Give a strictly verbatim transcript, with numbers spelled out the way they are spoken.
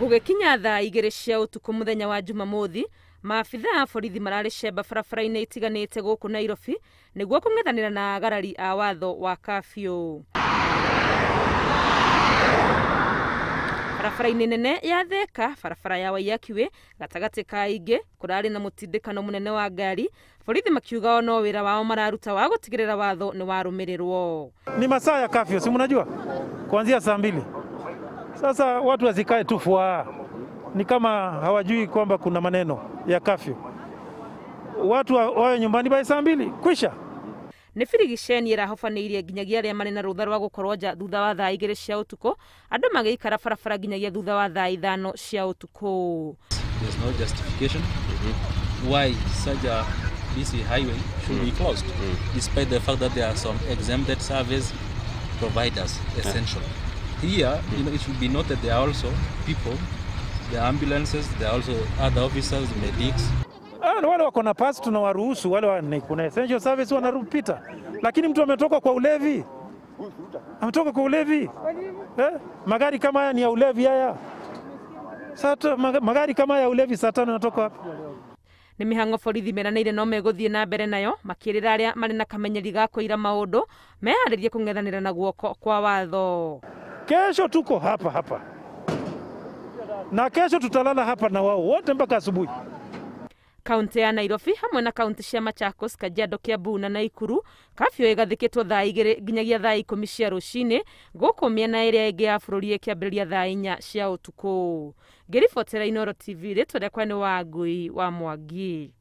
Gugikinya thaa igĩrĩ cia ũtukũ muthenya wa Jumamothi, maabitha a borithi mararĩ cemba barabara-inĩ itiganĩte gũkũ Nairobi nĩguo kũng'ethanĩra na agarari a watho wa kafyu. Barabara-inĩ nene ya Theka, barabara ya Waiyakiwe, gatagatĩ ka ingĩ kũrarĩ na mũtindĩkano mũnene wa ngari, borithi makiuga o no wĩra wao mararuta wa gũtigĩrĩra watho ni warũmĩrĩrwo. Ni masaa ya kafyu, si mnajua? Kuanzia saa mbili. Sasa watu wasikae tu fua. Ni kama hawajui kwamba kuna maneno ya kafyu. Watu wawe nyumbani by saa mbili kwisha. Nĩ birigiceni ĩrahofanĩirie nginyagia arĩa marĩ na rũtha rwa gũkorwo nja thutha wa thaa igĩrĩ cia ũtukũ, andũ magĩikara barabara nginyagia thutha wa thaa ithano cia ũtukũ. There's no justification why such a busy highway should be closed, despite the fact that there are some exempted service providers essential. Here, you know, it should be noted there are also people, there are ambulances, there are also other officers, medics. Ah, wale wako na pass tunawaruhusu, wale wana kuna essential service wanarupita. Lakini mtu ametoka kwa ulevi. Ametoka kwa ulevi. Eh? Magari kama haya ni ya ulevi haya. Sasa magari kama haya ya ulevi saa tano yanatoka wapi? Nĩ mĩhang'o borithi meranĩire no megũthiĩ na mbere nayo makĩrĩra arĩa marĩ na kamenyeri ga kũira maũndũ meharĩrie kũng'ethanĩra na guoko kwa watho. Kesho tuko hapa hapa. Na kesho tutalala hapa na wao wote mpaka asubuhi. Kaunti ya Nairobi hamwe na kaunti cia Machakos, Kajiado, Kiambu na Nakuru, kafyu ĩgathĩkĩtwo thaa igĩrĩ nginyagia thaa ikũmi cia rũcinĩ gũkũ mĩena ĩrĩa ĩngĩ ya bũrũri ĩkĩambĩrĩria thaa inya cia ũtukũ. Ngĩribotera Inooro T V, rĩtwa rĩakwa nĩ Wangui wa Mwangi.